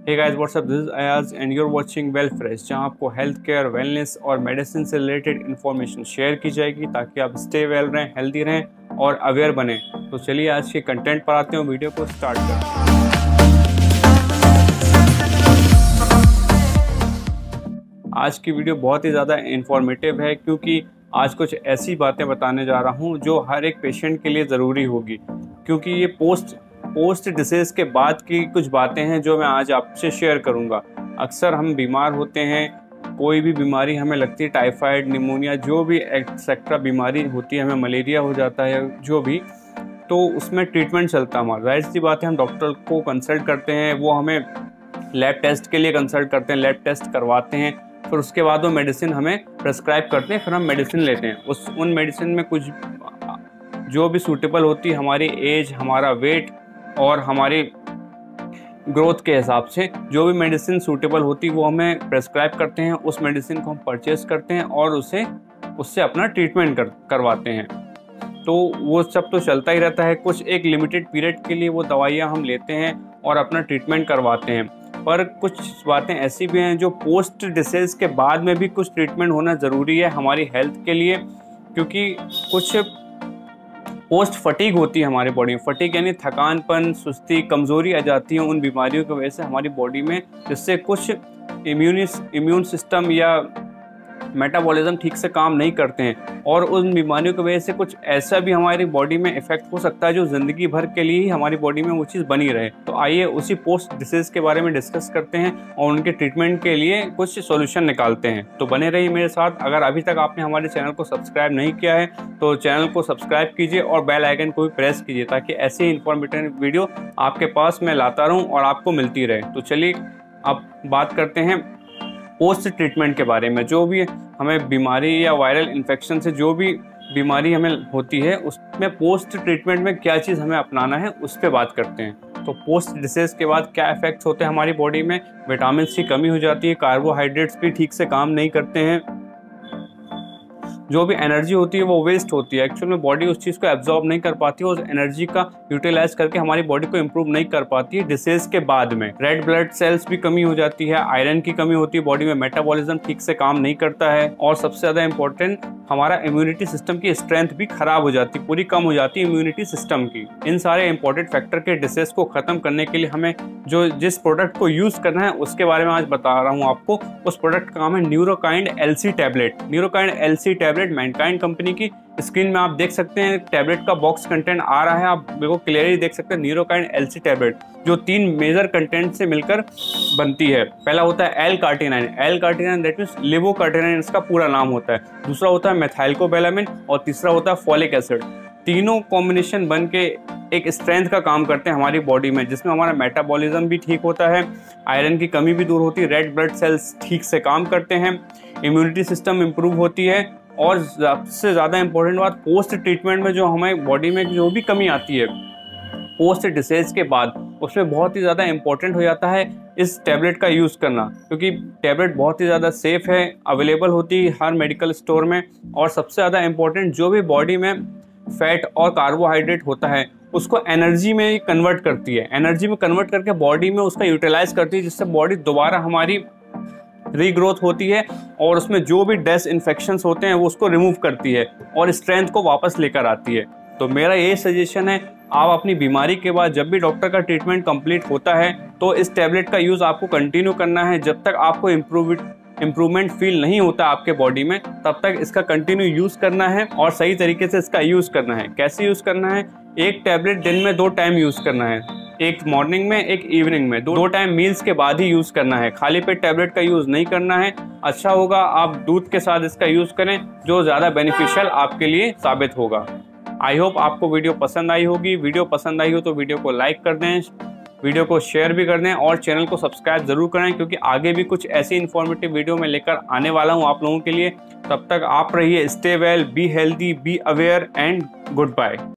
Hey guys what's up, this is Ayaz and you are watching Well Fresh, जहां आपको health care, wellness और medicine से related information share की जाएगी ताकि आप स्टे वेल रहें, हेल्दी रहें और अवेयर बने। तो चलिए आज के कंटेंट पर आते हैं, वीडियो को स्टार्ट करते हैं। आज की वीडियो बहुत ही ज़्यादा इन्फॉर्मेटिव है क्योंकि आज कुछ ऐसी बातें बताने जा रहा हूँ जो हर एक पेशेंट के लिए ज़रूरी होगी, क्योंकि ये पोस्ट डिसीज़ के बाद की कुछ बातें हैं जो मैं आज आपसे शेयर करूँगा। अक्सर हम बीमार होते हैं, कोई भी बीमारी हमें लगती है, टाइफाइड, निमोनिया, जो भी एक्सेट्रा बीमारी होती है, हमें मलेरिया हो जाता है जो भी, तो उसमें ट्रीटमेंट चलता है हमारा। जाहिर सी बात है, हम डॉक्टर को कंसल्ट करते हैं, वो हमें लैब टेस्ट के लिए कंसल्ट करते हैं, लैब टेस्ट करवाते हैं, फिर उसके बाद वो मेडिसिन हमें प्रेस्क्राइब करते हैं, फिर हम मेडिसिन लेते हैं। उन मेडिसिन में कुछ जो भी सूटेबल होती है हमारी एज, हमारा वेट और हमारी ग्रोथ के हिसाब से जो भी मेडिसिन सूटेबल होती है वो हमें प्रेस्क्राइब करते हैं। उस मेडिसिन को हम परचेज करते हैं और उससे अपना ट्रीटमेंट करवाते हैं। तो वो सब तो चलता ही रहता है। कुछ एक लिमिटेड पीरियड के लिए वो दवाइयाँ हम लेते हैं और अपना ट्रीटमेंट करवाते हैं, पर कुछ बातें ऐसी भी हैं जो पोस्ट डिसीज़ के बाद में भी कुछ ट्रीटमेंट होना ज़रूरी है हमारी हेल्थ के लिए, क्योंकि कुछ पोस्ट फटीग होती है हमारी बॉडी में। फटीग यानी थकानपन, सुस्ती, कमज़ोरी आ जाती है उन बीमारियों की वजह से हमारी बॉडी में, जिससे कुछ इम्यून सिस्टम या मेटाबॉलिज्म ठीक से काम नहीं करते हैं, और उन बीमारियों की वजह से कुछ ऐसा भी हमारी बॉडी में इफेक्ट हो सकता है जो ज़िंदगी भर के लिए ही हमारी बॉडी में वो चीज़ बनी रहे। तो आइए उसी पोस्ट डिसीज़ के बारे में डिस्कस करते हैं और उनके ट्रीटमेंट के लिए कुछ सॉल्यूशन निकालते हैं। तो बने रहिए मेरे साथ। अगर अभी तक आपने हमारे चैनल को सब्सक्राइब नहीं किया है तो चैनल को सब्सक्राइब कीजिए और बेल आइकन को भी प्रेस कीजिए ताकि ऐसे इन्फॉर्मेटिव वीडियो आपके पास मैं लाता रहूँ और आपको मिलती रहे। तो चलिए अब बात करते हैं पोस्ट ट्रीटमेंट के बारे में। जो भी हमें बीमारी या वायरल इन्फेक्शन से जो भी बीमारी हमें होती है, उसमें पोस्ट ट्रीटमेंट में क्या चीज़ हमें अपनाना है उस पर बात करते हैं। तो पोस्ट डिसीज़ के बाद क्या इफेक्ट्स होते हैं हमारी बॉडी में? विटामिन की कमी हो जाती है, कार्बोहाइड्रेट्स भी ठीक से काम नहीं करते हैं, जो भी एनर्जी होती है वो वेस्ट होती है। एक्चुअल में बॉडी उस चीज़ को एब्जॉर्ब नहीं कर पाती है, उस एनर्जी का यूटिलाइज करके हमारी बॉडी को इम्प्रूव नहीं कर पाती है डिसीज के बाद में। रेड ब्लड सेल्स भी कमी हो जाती है, आयरन की कमी होती है बॉडी में, मेटाबॉलिज्म ठीक से काम नहीं करता है, और सबसे ज़्यादा इंपॉर्टेंट हमारा इम्यूनिटी सिस्टम की स्ट्रेंथ भी खराब हो जाती है, पूरी कम हो जाती है इम्यूनिटी सिस्टम की। इन सारे इंपॉर्टेंट फैक्टर के डिसीज को खत्म करने के लिए हमें जिस प्रोडक्ट को यूज़ करना है उसके बारे में आज बता रहा हूँ आपको। उस प्रोडक्ट का नाम है Neurokind LC tablet. Neurokind LC tablet Mankind company की। स्क्रीन में आप देख सकते हैं टैबलेट का बॉक्स कंटेंट आ रहा है, आप बिल्कुल क्लियरली देख सकते हैं। न्यूरोकाइंड एलसी टैबलेट जो 3 मेजर कंटेंट से मिलकर बनती है। पहला होता है L carnitine, that means levocarnitine इसका पूरा नाम होता है। दूसरा होता है मेथाइलकोबैलामिन और तीसरा होता है फॉलिक एसिड। तीनों कॉम्बिनेशन बन के एक स्ट्रेंथ का काम करते हैं हमारी बॉडी में, जिसमें हमारा मेटाबॉलिज्म भी ठीक होता है, आयरन की कमी भी दूर होती है, रेड ब्लड सेल्स ठीक से काम करते हैं, इम्यूनिटी सिस्टम इंप्रूव होती है, और सबसे ज़्यादा इंपॉर्टेंट बात, पोस्ट ट्रीटमेंट में जो हमारी बॉडी में जो भी कमी आती है पोस्ट डिसीज के बाद, उसमें बहुत ही ज़्यादा इंपॉर्टेंट हो जाता है इस टैबलेट का यूज़ करना, क्योंकि टैबलेट बहुत ही ज़्यादा सेफ़ है, अवेलेबल होती है हर मेडिकल स्टोर में। और सबसे ज़्यादा इंपॉर्टेंट, जो भी बॉडी में फैट और कार्बोहाइड्रेट होता है उसको एनर्जी में कन्वर्ट करती है, एनर्जी में कन्वर्ट करके बॉडी में उसका यूटिलाइज करती है, जिससे बॉडी दोबारा हमारी रीग्रोथ होती है और उसमें जो भी डेस इन्फेक्शंस होते हैं वो उसको रिमूव करती है और स्ट्रेंथ को वापस लेकर आती है। तो मेरा ये सजेशन है, आप अपनी बीमारी के बाद जब भी डॉक्टर का ट्रीटमेंट कंप्लीट होता है तो इस टैबलेट का यूज़ आपको कंटिन्यू करना है। जब तक आपको इम्प्रूवमेंट फील नहीं होता आपके बॉडी में, तब तक इसका कंटिन्यू यूज़ करना है और सही तरीके से इसका यूज़ करना है। कैसे यूज़ करना है? एक टैबलेट दिन में 2 टाइम यूज़ करना है, एक मॉर्निंग में, एक इवनिंग में। 2 टाइम मील्स के बाद ही यूज़ करना है, खाली पेट टैबलेट का यूज़ नहीं करना है। अच्छा होगा आप दूध के साथ इसका यूज़ करें, जो ज़्यादा बेनिफिशियल आपके लिए साबित होगा। आई होप आपको वीडियो पसंद आई होगी। वीडियो पसंद आई हो तो वीडियो को लाइक कर दें, वीडियो को शेयर भी कर दें और चैनल को सब्सक्राइब ज़रूर करें, क्योंकि आगे भी कुछ ऐसी इन्फॉर्मेटिव वीडियो मैं लेकर आने वाला हूँ आप लोगों के लिए। तब तक आप रहिए stay well, be healthy, be aware and good bye.